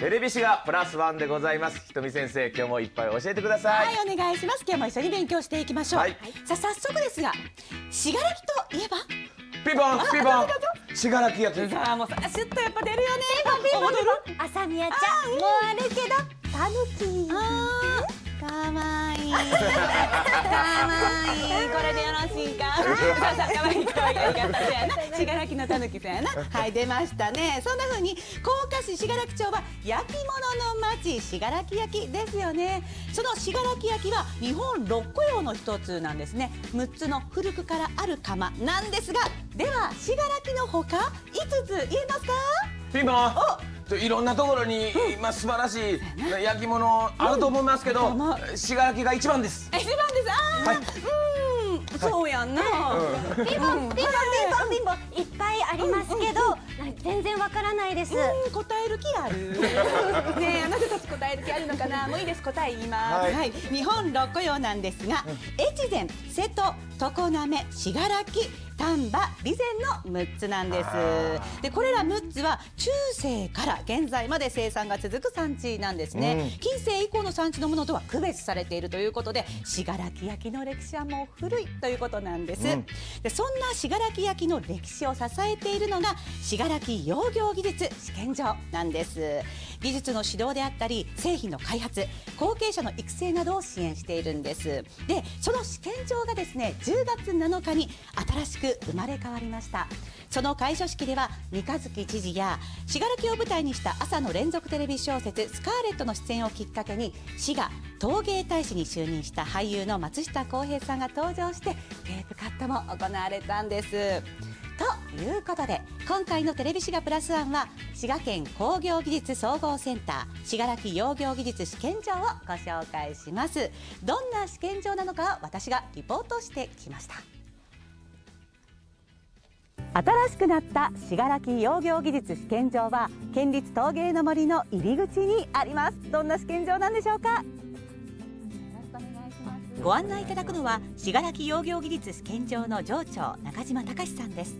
テレビ誌がプラスワンでございます。ひとみ先生、今日もいっぱい教えてください。 はい、お願いします。今日も一緒に勉強していきましょう。さあ、早速ですが、信楽といえばピンポンピンポン、信楽焼き。 さあ、もうさ、シュッとやっぱ出るよね。 ピンポンピンポン、朝宮ちゃんもうあるけどタヌキ。 かわいい。かわいい。これでよろしいか。さあ、かわいいかわいい。ありがとうやな。信楽のたぬきさんやな。はい、出ましたね。そんな風に甲賀市信楽町は焼き物の町、信楽焼ですよね。その信楽焼は日本六古窯の一つなんですね。6つの古くからある窯なんですが、では信楽のほか5つ言えますか？ ピンポン。いろんなところに今素晴らしい焼き物あると思いますけど、信楽が一番です。 一番です。そうやんな。 ピンポンピンポンピンポンピンポン、いっぱいありますけど全然わからないです。 答える気ある？ねえ、あなたたち答える気あるのかな。もういいです、答え言います。はい、日本六古窯なんですが、越前、瀬戸、常滑、信楽、丹波、備前の6つなんです。で、これら6つは中世から現在まで生産が続く産地なんですね。近世以降の産地のものとは区別されているということで、信楽焼の歴史はもう古いということなんです。で、そんな信楽焼の歴史を支えているのが信楽窯業技術試験場なんです。技術の指導であったり製品の開発、後継者の育成などを支援しているんです。で、その試験場がですね、10月7日に新しく生まれ変わりました。その開所式では三日月知事や信楽を舞台にした朝の連続テレビ小説スカーレットの出演をきっかけに滋賀陶芸大使に就任した俳優の松下洸平さんが登場してテープカットも行われたんです。ということで、今回のテレビ滋賀プラスワンは滋賀県工業技術総合センター信楽窯業技術試験場をご紹介します。どんな試験場なのか私がリポートしてきました。新しくなった信楽窯業技術試験場は県立陶芸の森の入り口にあります。どんな試験場なんでしょうか。ご案内いただくのは信楽窯業技術試験場の場長中島隆さんです。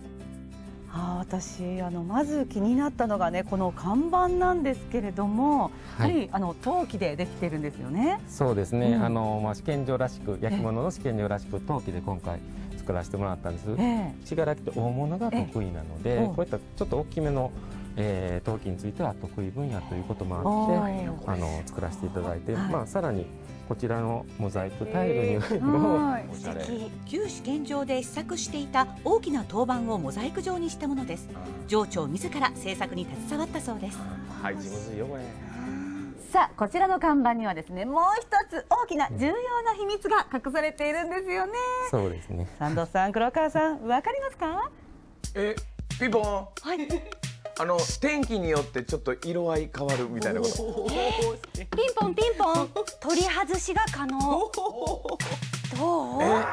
私まず気になったのがね、この看板なんですけれども、やはり陶器でできてるんですよね。 そうですね、試験場らしく、焼き物の試験場らしく陶器で今回作らせてもらったんです。信楽って大物が得意なので、こういったちょっと大きめの陶器については得意分野ということもあって作らせていただいて、さらにこちらのモザイクタイルにも旧試験場で試作していた大きな陶板をモザイク状にしたものです。場長自ら制作に携わったそうです。 はい、むずいよこれ。 さあ、こちらの看板にはですね、もう一つ大きな重要な秘密が隠されているんですよね。 そうですね。 サンドさん、黒川さん、わかりますか？ ピンポン。はい。天気によってちょっと色合い変わるみたいなこと。 ピンポンピンポン、取り外しが可能。どう？ どう？ いやー、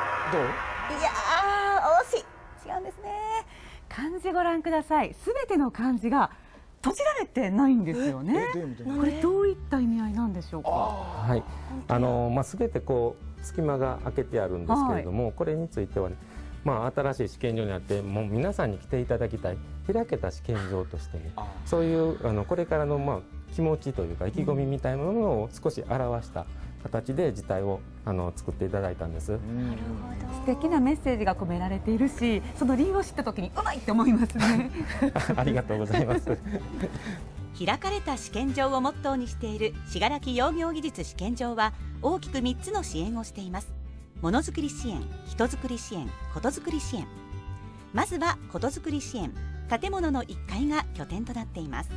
惜しい。違うんですね。漢字ご覧ください。すべての漢字が閉じられてないんですよね。これどういった意味合いなんでしょうか。 はい、すべてこう隙間が開けてあるんですけれども、これについてはね、新しい試験場にあって、もう皆さんに来ていただきたい開けた試験場としてね、そういうこれからの気持ちというか意気込みみたいなものを少し表した形で字体を作っていただいたんです。なるほど。素敵なメッセージが込められているし、その理由を知った時にうまいって思いますね。 ありがとうございます。 開かれた試験場をモットーにしている信楽窯業技術試験場は大きく3つの支援をしています。ものづくり支援、人づくり支援、ことづくり支援。まずはことづくり支援。建物の1階が拠点となっています。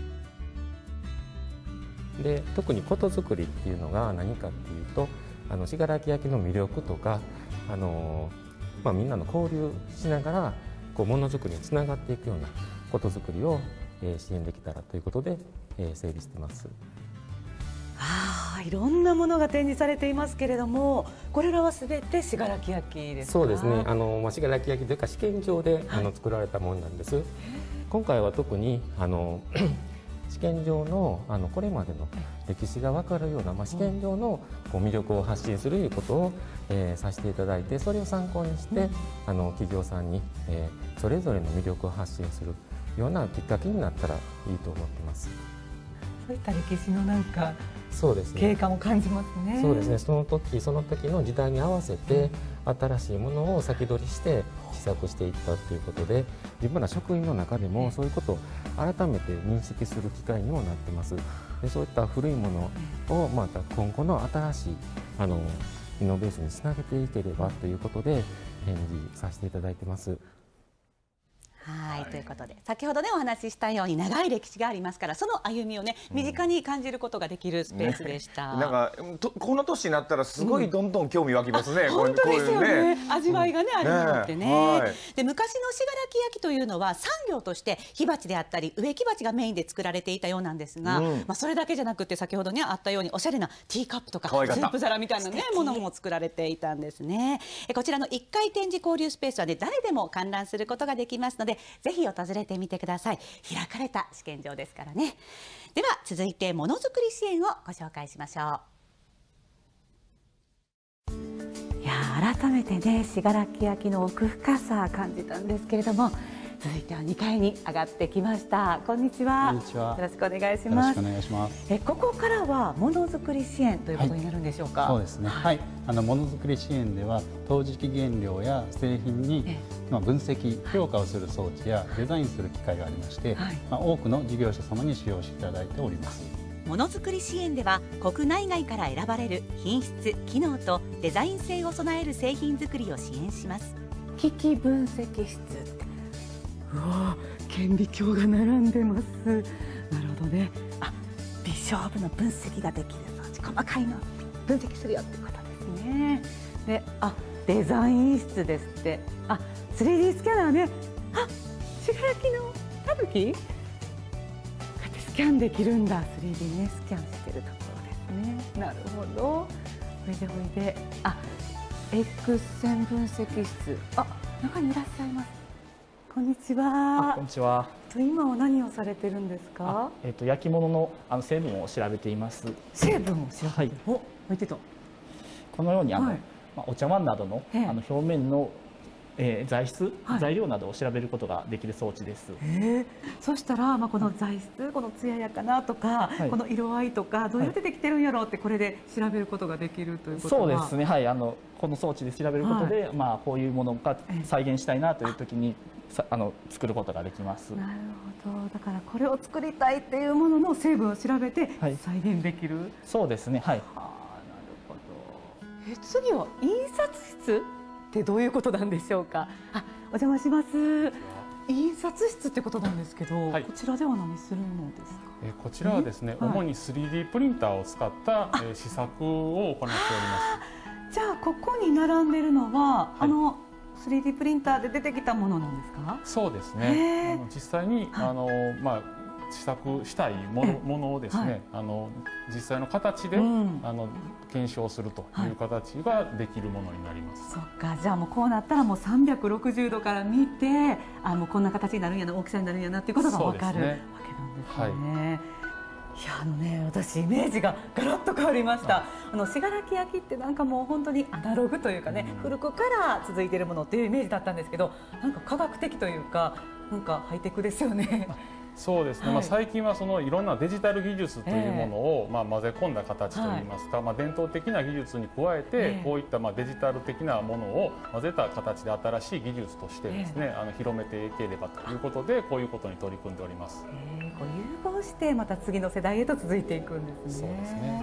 で、特にことづくりっていうのが何かっていうと、信楽焼の魅力とか、みんなの交流しながらものづくりにつながっていくようなことづくりを支援できたらということで整備してます。 いろんなものが展示されていますけれども、これらはすべて信楽焼ですか？ そうですね。信楽焼というか試験場で作られたものなんです。今回は特に試験場のこれまでの歴史が分かるような、試験場の魅力を発信するということをさせていただいて、それを参考にして企業さんにそれぞれの魅力を発信するようなきっかけになったらいいと思ってます。 そういった歴史のなんかそうですね、 経過を感じますね。 そうですね、その時その時の時代に合わせて新しいものを先取りして試作していったということで、自分ら職員の中でもそういうことを改めて認識する機会にもなってます。でそういった古いものをまた今後の新しいイノベーションにつなげていければということで展示させていただいてます。 はい、ということで先ほどねお話ししたように長い歴史がありますから、その歩みをね身近に感じることができるスペースでした。 なんかこの年になったらすごいどんどん興味湧きますね。 本当ですよね。味わいがねあるものってね。で昔の信楽焼というのは産業として火鉢であったり植木鉢がメインで作られていたようなんですが、まあそれだけじゃなくて先ほどねあったようにおしゃれなティーカップとかスープ皿みたいなねものも作られていたんですね。こちらの1階展示交流スペースはね誰でも観覧することができますので、ぜひ訪れてみてください。開かれた試験場ですからね。では続いてものづくり支援をご紹介しましょう。いや改めてね信楽焼の奥深さ感じたんですけれども、続いては2階に上がってきました。こんにちは。 こんにちは。 よろしくお願いします。 よろしくお願いします。 ここからはものづくり支援ということになるんでしょうか。 そうですね。はい。ものづくり支援では陶磁器原料や製品に分析評価をする装置やデザインする機械がありまして、多くの事業者様に使用していただいております。 ものづくり支援では国内外から選ばれる品質、機能とデザイン性を備える製品作りを支援します。機器分析室、うわ顕微鏡が並んでます。なるほどね。微小部の分析ができる装置、細かいの分析するよってことですね。でデザイン室ですって。3D スキャナーね。信楽のたぬきスキャンできるんだ。 3D ねスキャンしてるところですね。なるほど。ほいでほいでX 線分析室、中にいらっしゃいます。こんにちは。 こんにちは。 今は何をされてるんですか。 焼き物の成分を調べています。 成分を調べて、置いてた。 このようにお茶碗などの表面の材質、材料などを調べることができる装置です。 そしたらこの材質、この艶やかなとか、この色合いとかどうやってできてるんやろうってこれで調べることができるということは。 そうですね。はい。この装置で調べることで、こういうものが再現したいなという時に作ることができます。 なるほど。だからこれを作りたいっていうものの成分を調べて再現できる。 そうですね。はい。 なるほど。次は印刷室ってどういうことなんでしょうか。お邪魔します。印刷室ってことなんですけど、こちらでは何するのですか。 こちらはですね、主に 3D プリンターを使った試作を行っております。 じゃあここに並んでるのは、3D プリンターで出てきたものなんですか。 そうですね。実際に試作したいものをですね、実際の形で検証するという形ができるものになります。 そっか。じゃあもうこうなったらもう360度から見て、もうこんな形になるんやな、大きさになるんやなっていうことが分かるわけなんですよね。いや私イメージがガラッと変わりました。信楽焼ってなんかもう本当にアナログというかね、古くから続いているものっていうイメージだったんですけど、なんか科学的というかなんかハイテクですよね。 そうですね。最近はいろんなデジタル技術というものを混ぜ込んだ形といいますか、伝統的な技術に加えてこういったデジタル的なものを混ぜた形で新しい技術としてですね広めていければということでこういうことに取り組んでおります。 融合してまた次の世代へと続いていくんですね。そうですね。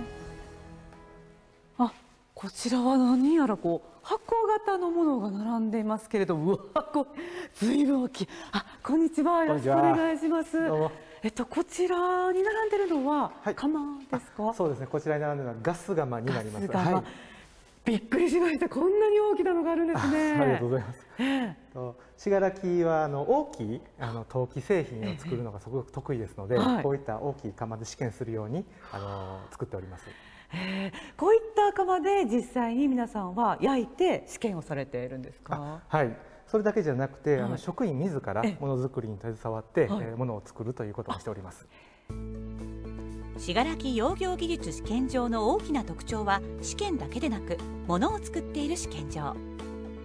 こちらは何やら箱型のものが並んでいますけれど、うわずいぶん大きい。こんにちは。よろしくお願いします。こちらに並んでるのは窯ですか。 そうですね。こちらに並んでるのはガス窯になります。 びっくりしました。こんなに大きなのがあるんですね。 ありがとうございます。信楽は大きい陶器製品を作るのがすごく得意ですので、こういった大きい窯で試験するように作っております。 こういった窯で実際に皆さんは焼いて試験をされているんですか。 はい。それだけじゃなくて、職員自らものづくりに携わってものを作るということをしております。 信楽養業技術試験場の大きな特徴は試験だけでなくものを作っている試験場。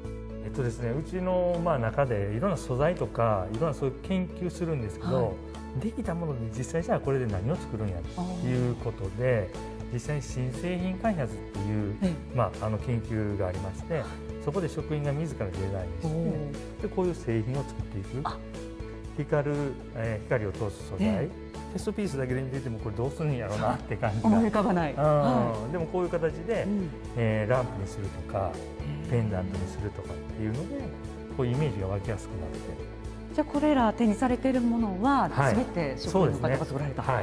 ですね、うちの中でいろんな素材とかいろんなそういう研究するんですけど、 できたもので実際じゃあこれで何を作るんやということで、実際に新製品開発っていう、研究がありまして、そこで職員が自らデザインしてでこういう製品を作っていく。光を通す素材、テストピースだけで見ててもこれどうするんやろうなって感じが思い浮かばない。 でもこういう形で、ランプにするとかペンダントにするとかっていうのでこういうイメージが湧きやすくなって。 じゃあこれら展示されているものは全て職員の方が作られた。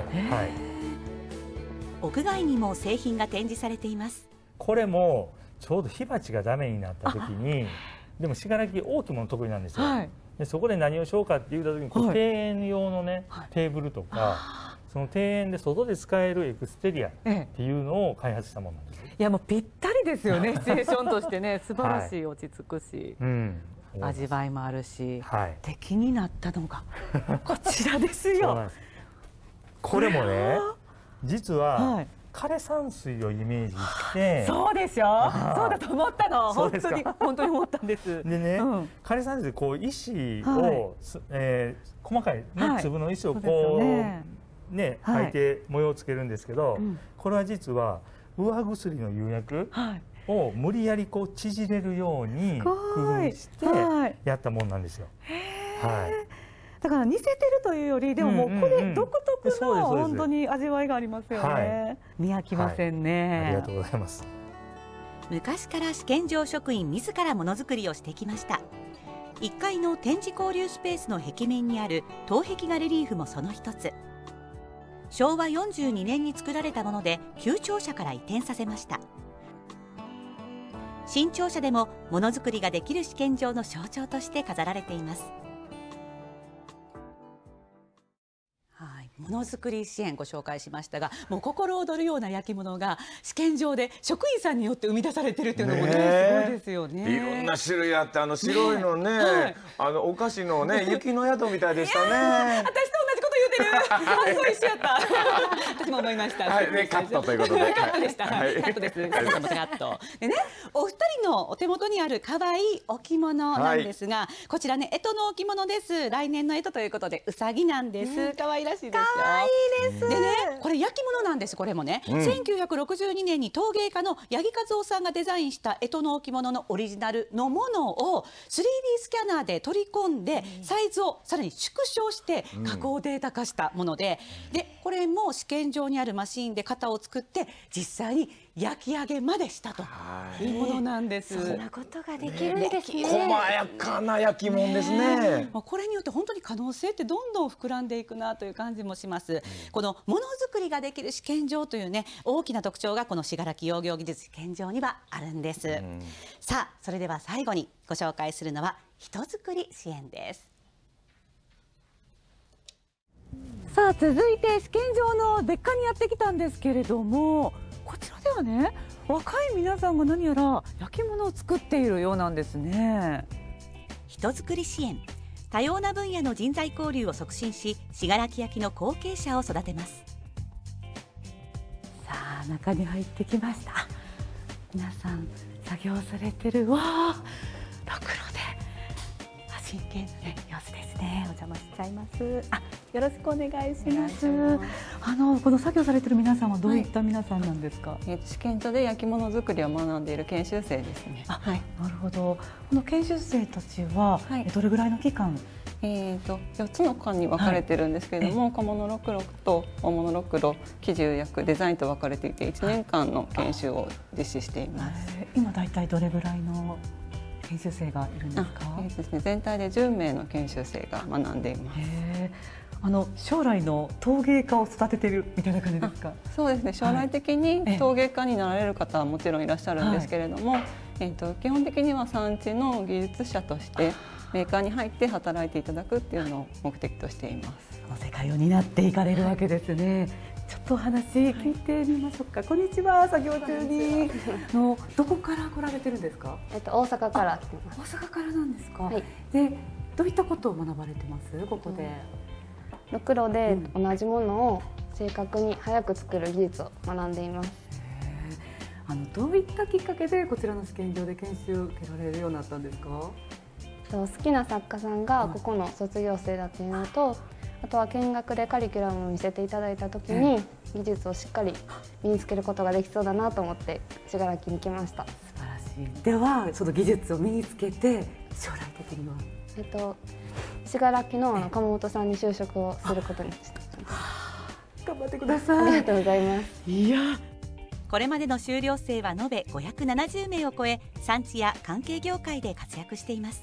屋外にも製品が展示されています。 これもちょうど火鉢がダメになった時に、でも信楽大きいもの得意なんですよ。でそこで何をしようかって言った時に、庭園用のね、テーブルとか、その庭園で外で使えるエクステリアっていうのを開発したものなんです。 いやもうぴったりですよね。シチュエーションとしてね、素晴らしい、落ち着くし、味わいもあるし。で気になったのがこちらですよ。 これもね、実は枯山水をイメージして。 そうでしょ。そうだと思ったの。本当に思ったんです。 でね、枯山水でこう石を細かい粒の石をこうね描いて模様をつけるんですけど、これは実は上薬の釉薬を無理やりこう縮れるように工夫してやったものなんですよ。 だから似せてるというより、でももうこれ独特の本当に味わいがありますよね。見飽きませんね。 ありがとうございます。 昔から試験場職員自らものづくりをしてきました。1階の展示交流スペースの壁面にある陶壁画レリーフもその一つ。昭和42年に作られたもので旧庁舎から移転させました。新庁舎でもものづくりができる試験場の象徴として飾られています。 ものづくり支援ご紹介しましたが、もう心躍るような焼き物が試験場で職員さんによって生み出されてるっていうのもね、すごいですよね。 いろんな種類あって、白いのね、お菓子のね、雪の宿みたいでしたね。 私と同じこと言うてる。発想一緒やった。私も思いました。 はい、ね、カットということで。 カットでした。カットです。カット。でね、お二人のお手元にある可愛い置物なんですが、こちらね、干支の置物です。来年の干支ということで、うさぎなんです。可愛らしいですよ。 可愛いです。 でね、これ焼き物なんです。これもね、1962年に陶芸家の八木和夫さんがデザインした干支の置物のオリジナルのものを 3D スキャナーで取り込んで、サイズをさらに縮小して加工データ化したもので、これも試験場にあるマシーンで型を作って実際に焼き上げまでしたというものなんです。 そんなことができるんですね。 細やかな焼き物ですね。 これによって本当に可能性ってどんどん膨らんでいくなという感じもします。このものづくりができる試験場というね、大きな特徴がこの信楽窯業技術試験場にはあるんです。さあ、それでは最後にご紹介するのは人づくり支援です。さあ、続いて試験場の別館にやってきたんですけれども、こちらではね、若い皆さんが何やら焼き物を作っているようなんですね。 人づくり支援、多様な分野の人材交流を促進し、信楽焼の後継者を育てます。 さあ、中に入ってきました。皆さん作業されてる。わあ、ろくろで真剣な、ね、様子ですね。お邪魔しちゃいます。よろしくお願いします。この作業されてる皆さんはどういった皆さんなんですか。 試験場で焼き物作りを学んでいる研修生ですね。 なるほど。この研修生たちは、どれぐらいの期間。 4つの間に分かれてるんですけれども、小物ろくろと大物ろくろ、生地釉薬、デザインと分かれていて1年間の研修を実施しています。 今だいたいどれぐらいの研修生がいるんですか。 全体で10名の研修生が学んでいます。 将来の陶芸家を育てているみたいな感じですか。 そうですね。将来的に陶芸家になられる方はもちろんいらっしゃるんですけれども、基本的には産地の技術者としてメーカーに入って働いていただくっていうのを目的としています。 その世界を担っていかれるわけですね。ちょっとお話聞いてみましょうか。こんにちは。作業中にどこから来られてるんですか。 大阪から来てます。 大阪からなんですか。で、どういったことを学ばれてます。ここで。 ろくろで同じものを正確に早く作る技術を学んでいます。 どういったきっかけでこちらの試験場で研修を受けられるようになったんですか。 好きな作家さんがここの卒業生だっていうのと、 あとは見学でカリキュラムを見せていただいた時に技術をしっかり身につけることができそうだなと思って信楽に来ました。 素晴らしい。ではその技術を身につけて将来的には信楽の窯元さんに就職をすることにして頑張ってください。 ありがとうございます。 いや、 これまでの修了生は延べ570名を超え、産地や関係業界で活躍しています。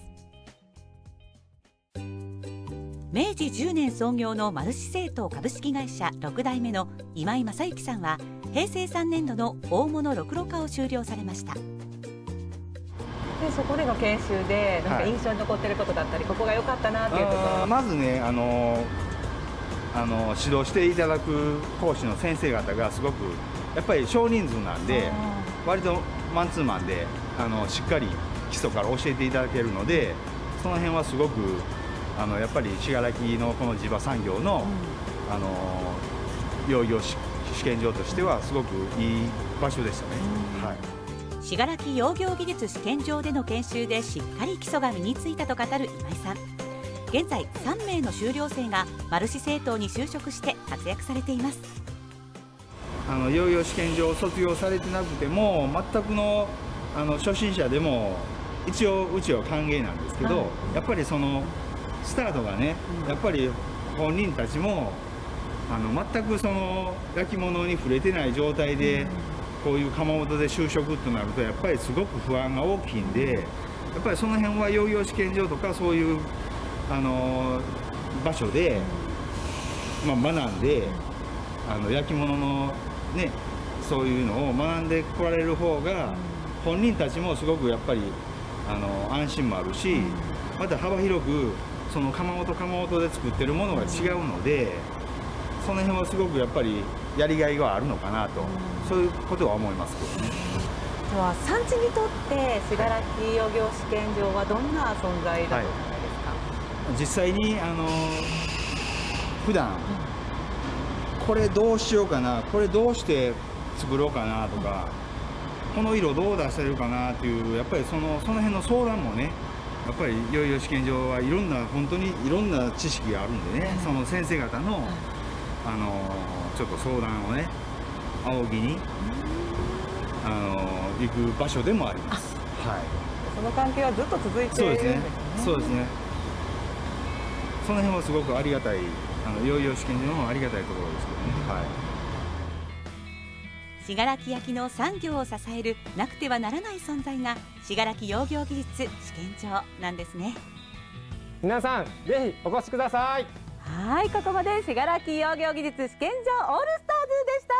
明治10年創業のマルシ製陶株式会社6代目の今井正幸さんは、平成3年度の大物ろくろ科を修了されました。 でそこでの研修でなんか印象に残っていることだったり、ここが良かったなっていうところ。 まずね、指導していただく講師の先生方がすごくやっぱり少人数なんで、割とマンツーマンでしっかり基礎から教えていただけるので、その辺はすごくやっぱり信楽のこの地場産業の、養業試験場としてはすごくいい場所でしたね。はい、 信楽養業技術試験場での研修でしっかり基礎が身についたと語る今井さん。現在3名の修了生がマルシ製陶に就職して活躍されています。 養業試験場を卒業されてなくても、全くの初心者でも一応うちは歓迎なんですけど、やっぱりそのスタートがね、やっぱり本人たちも全くその焼き物に触れてない状態でこういう窯元で就職となると、やっぱりすごく不安が大きいんで、やっぱりその辺は養業試験場とかそういう場所で、学んで焼き物のね、そういうのを学んでこられる方が本人たちもすごくやっぱり安心もあるし、また幅広くその窯元で作ってるものが違うので、その辺はすごくやっぱりやりがいがあるのかなと、そういうことは思いますけどね。 では産地にとって信楽養業試験場はどんな存在だと思いますか？ 実際に普段これどうしようかな、これどうして作ろうかなとか、この色どう出せるかなっていう、やっぱりその辺の相談もね、やっぱり養業試験場はいろんな本当にいろんな知識があるんでね、その先生方のちょっと相談をね仰ぎに行く場所でもあります。はい。 その関係はずっと続いているんですね。 そうですね。その辺はすごくありがたい、養業試験場もありがたいところですけどね。はい。 信楽焼の産業を支えるなくてはならない存在が信楽養業技術試験場なんですね。 皆さんぜひお越しください。 はい、ここまで信楽養業技術試験場オールスターズでした。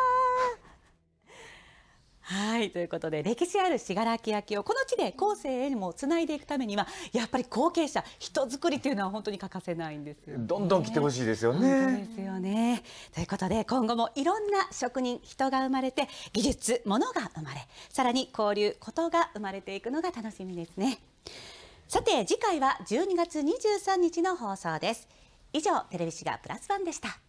はい、ということで歴史ある信楽焼をこの地で後世へもつないでいくためには、やっぱり後継者、人づくりというのは本当に欠かせないんですよね。 どんどん来てほしいですよね。 本当ですよね。ということで今後もいろんな職人、人が生まれて、技術、物が生まれ、さらに交流、ことが生まれていくのが楽しみですね。さて次回は12月23日の放送です。以上、テレビ滋賀プラスワンでした。